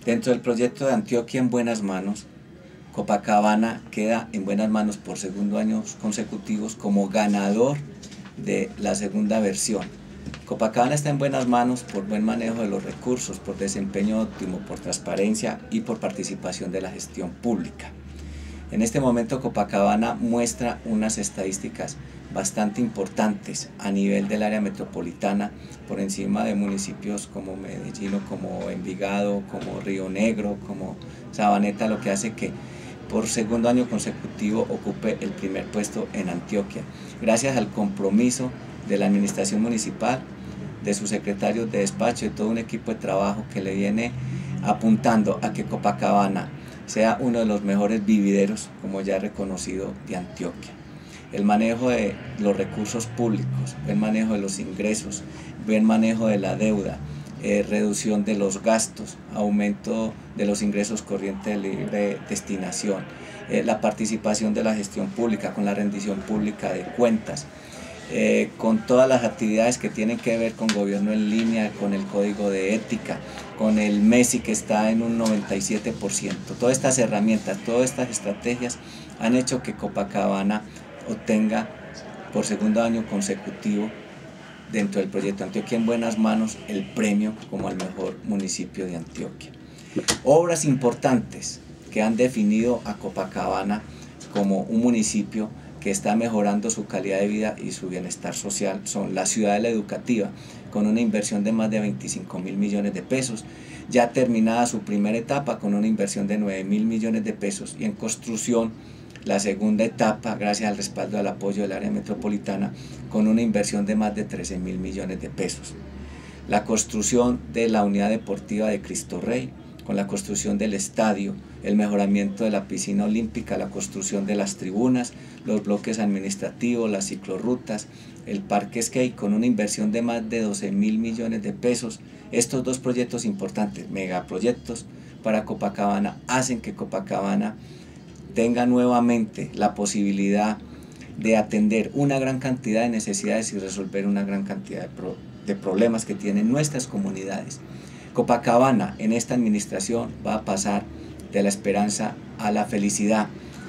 Dentro del proyecto de Antioquia en buenas manos, Copacabana queda en buenas manos por segundo año consecutivos como ganador de la segunda versión. Copacabana está en buenas manos por buen manejo de los recursos, por desempeño óptimo, por transparencia y por participación de la gestión pública. En este momento Copacabana muestra unas estadísticas bastante importantes a nivel del área metropolitana, por encima de municipios como Medellín, como Envigado, como Río Negro, como Sabaneta, lo que hace que por segundo año consecutivo ocupe el primer puesto en Antioquia, gracias al compromiso de la administración municipal, de sus secretarios de despacho y todo un equipo de trabajo que le viene apuntando a que Copacabana sea uno de los mejores vivideros, como ya reconocido, de Antioquia. El manejo de los recursos públicos, el manejo de los ingresos, buen manejo de la deuda, reducción de los gastos, aumento de los ingresos corrientes de libre destinación, la participación de la gestión pública con la rendición pública de cuentas, con todas las actividades que tienen que ver con gobierno en línea, con el código de ética, con el MESI que está en un 97%. Todas estas herramientas, todas estas estrategias han hecho que Copacabana obtenga por segundo año consecutivo dentro del proyecto Antioquia en buenas manos el premio como el mejor municipio de Antioquia. Obras importantes que han definido a Copacabana como un municipio que está mejorando su calidad de vida y su bienestar social son la Ciudadela Educativa, con una inversión de más de 25.000 millones de pesos, ya terminada su primera etapa con una inversión de 9.000 millones de pesos y en construcción la segunda etapa gracias al respaldo al apoyo del área metropolitana con una inversión de más de 13.000 millones de pesos. La construcción de la unidad deportiva de Cristo Rey, con la construcción del estadio, el mejoramiento de la piscina olímpica, la construcción de las tribunas, los bloques administrativos, las ciclorrutas, el parque skate con una inversión de más de 12.000 millones de pesos. Estos dos proyectos importantes, megaproyectos para Copacabana, hacen que Copacabana tenga nuevamente la posibilidad de atender una gran cantidad de necesidades y resolver una gran cantidad de problemas que tienen nuestras comunidades. Copacabana en esta administración va a pasar de la esperanza a la felicidad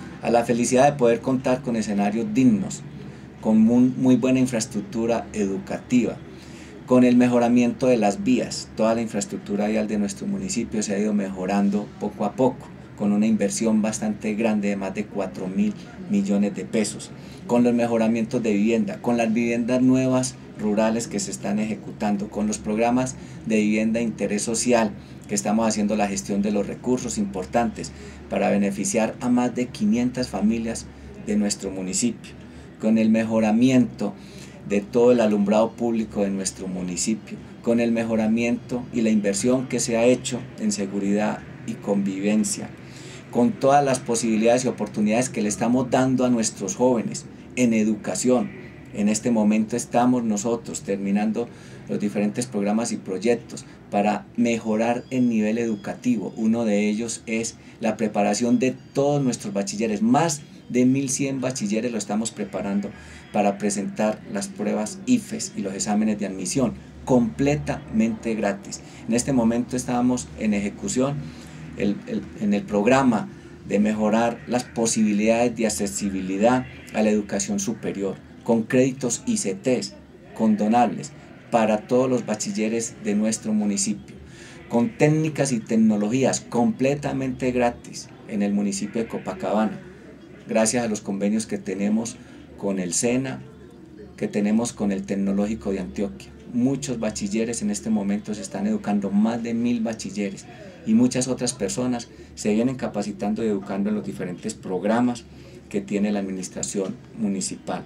de poder contar con escenarios dignos, con muy buena infraestructura educativa, con el mejoramiento de las vías. Toda la infraestructura vial de nuestro municipio se ha ido mejorando poco a poco, con una inversión bastante grande de más de 4.000 millones de pesos, con los mejoramientos de vivienda, con las viviendas nuevas rurales que se están ejecutando, con los programas de vivienda de interés social que estamos haciendo la gestión de los recursos importantes para beneficiar a más de 500 familias de nuestro municipio, con el mejoramiento de todo el alumbrado público de nuestro municipio, con el mejoramiento y la inversión que se ha hecho en seguridad y convivencia, con todas las posibilidades y oportunidades que le estamos dando a nuestros jóvenes en educación. En este momento estamos nosotros terminando los diferentes programas y proyectos para mejorar el nivel educativo. Uno de ellos es la preparación de todos nuestros bachilleres. Más de 1.100 bachilleres lo estamos preparando para presentar las pruebas IFES y los exámenes de admisión completamente gratis. En este momento estamos en ejecución en el programa de mejorar las posibilidades de accesibilidad a la educación superior, con créditos ICTs condonables para todos los bachilleres de nuestro municipio, con técnicas y tecnologías completamente gratis en el municipio de Copacabana, gracias a los convenios que tenemos con el SENA, que tenemos con el Tecnológico de Antioquia. Muchos bachilleres en este momento se están educando, más de 1.000 bachilleres, y muchas otras personas se vienen capacitando y educando en los diferentes programas que tiene la administración municipal.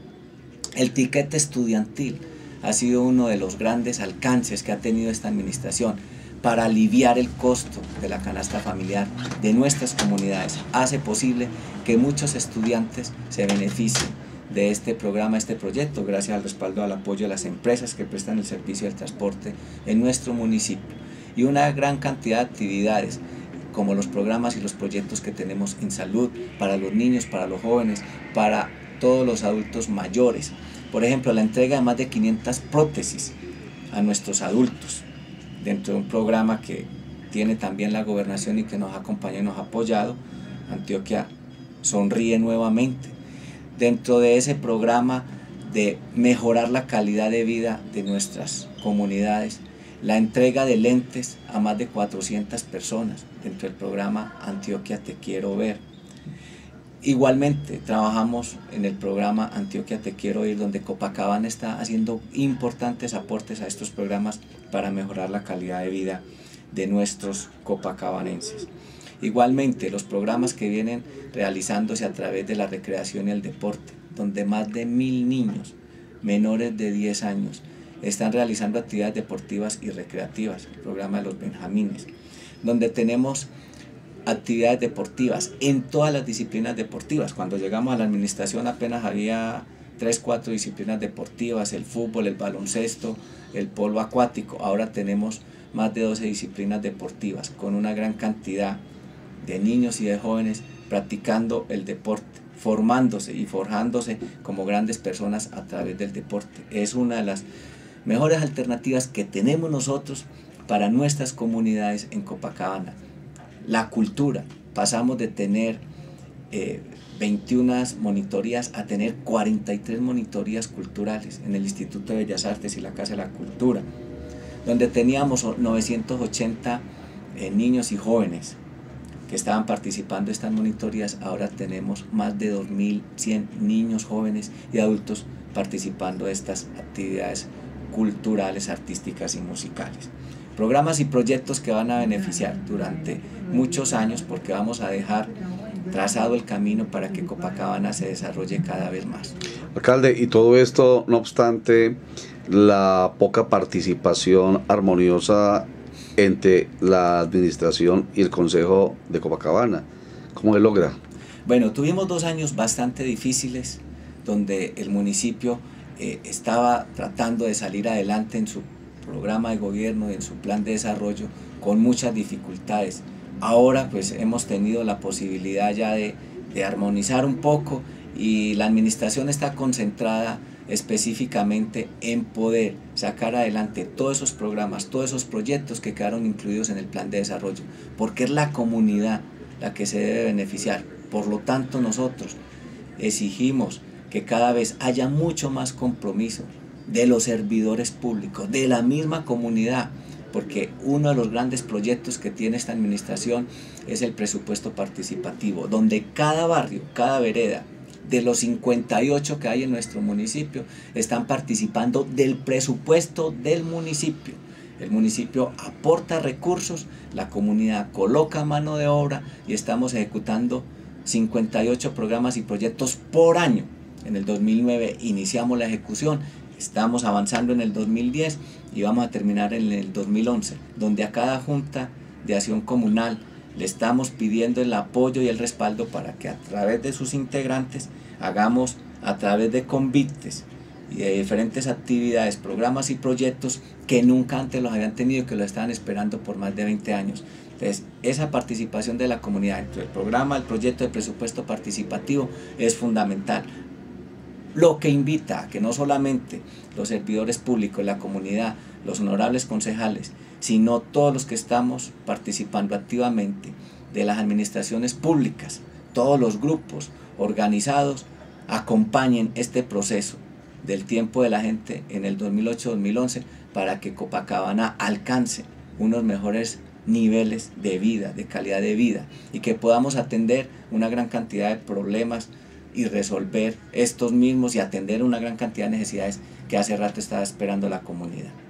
El tiquete estudiantil ha sido uno de los grandes alcances que ha tenido esta administración para aliviar el costo de la canasta familiar de nuestras comunidades. Hace posible que muchos estudiantes se beneficien de este programa, este proyecto, gracias al respaldo, al apoyo de las empresas que prestan el servicio del transporte en nuestro municipio, y una gran cantidad de actividades como los programas y los proyectos que tenemos en salud para los niños, para los jóvenes, para todos los adultos mayores. Por ejemplo, la entrega de más de 500 prótesis a nuestros adultos dentro de un programa que tiene también la gobernación y que nos acompaña y nos ha apoyado, Antioquia sonríe nuevamente. Dentro de ese programa de mejorar la calidad de vida de nuestras comunidades, la entrega de lentes a más de 400 personas dentro del programa Antioquia Te Quiero Ver. Igualmente trabajamos en el programa Antioquia Te Quiero Ir, donde Copacabana está haciendo importantes aportes a estos programas para mejorar la calidad de vida de nuestros copacabanenses. Igualmente los programas que vienen realizándose a través de la recreación y el deporte, donde más de 1000 niños menores de 10 años están realizando actividades deportivas y recreativas, el programa de los Benjamines, donde tenemos actividades deportivas en todas las disciplinas deportivas. Cuando llegamos a la administración apenas había 3-4 disciplinas deportivas, el fútbol, el baloncesto, el polo acuático. Ahora tenemos más de 12 disciplinas deportivas con una gran cantidad de niños y de jóvenes practicando el deporte, formándose y forjándose como grandes personas a través del deporte. Es una de las mejores alternativas que tenemos nosotros para nuestras comunidades en Copacabana. La cultura, pasamos de tener 21 monitorías a tener 43 monitorías culturales en el Instituto de Bellas Artes y la Casa de la Cultura, donde teníamos 980 niños y jóvenes que estaban participando en estas monitorías. Ahora tenemos más de 2100 niños, jóvenes y adultos participando de estas actividades culturales, artísticas y musicales. Programas y proyectos que van a beneficiar durante muchos años, porque vamos a dejar trazado el camino para que Copacabana se desarrolle cada vez más. Alcalde, y todo esto, no obstante, la poca participación armoniosa entre la administración y el Consejo de Copacabana, ¿cómo se logra? Bueno, tuvimos 2 años bastante difíciles, donde el municipio estaba tratando de salir adelante en su programa de gobierno y en su plan de desarrollo con muchas dificultades. Ahora pues hemos tenido la posibilidad ya de armonizar un poco, y la administración está concentrada específicamente en poder sacar adelante todos esos programas, todos esos proyectos que quedaron incluidos en el plan de desarrollo, porque es la comunidad la que se debe beneficiar. Por lo tanto, nosotros exigimos que cada vez haya mucho más compromiso de los servidores públicos, de la misma comunidad, porque uno de los grandes proyectos que tiene esta administración es el presupuesto participativo, donde cada barrio, cada vereda, de los 58 que hay en nuestro municipio, están participando del presupuesto del municipio. El municipio aporta recursos, la comunidad coloca mano de obra y estamos ejecutando 58 programas y proyectos por año. En el 2009 iniciamos la ejecución, estamos avanzando en el 2010 y vamos a terminar en el 2011, donde a cada junta de acción comunal le estamos pidiendo el apoyo y el respaldo para que a través de sus integrantes hagamos, a través de convites y de diferentes actividades, programas y proyectos que nunca antes los habían tenido, que lo estaban esperando por más de 20 años. Entonces, esa participación de la comunidad dentro del programa, el proyecto de presupuesto participativo es fundamental. Lo que invita a que no solamente los servidores públicos, la comunidad, los honorables concejales, sino todos los que estamos participando activamente de las administraciones públicas, todos los grupos organizados, acompañen este proceso del tiempo de la gente en el 2008-2011 para que Copacabana alcance unos mejores niveles de vida, de calidad de vida, y que podamos atender una gran cantidad de problemas y resolver estos mismos y atender una gran cantidad de necesidades que hace rato estaba esperando la comunidad.